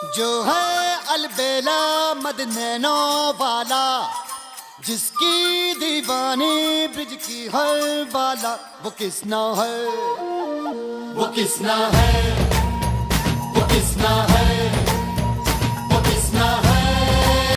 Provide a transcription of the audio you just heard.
जो है अलबेला मद नैनो वाला, जिसकी दीवानी ब्रिज की हर बाला, वो किसना है, वो किसना है।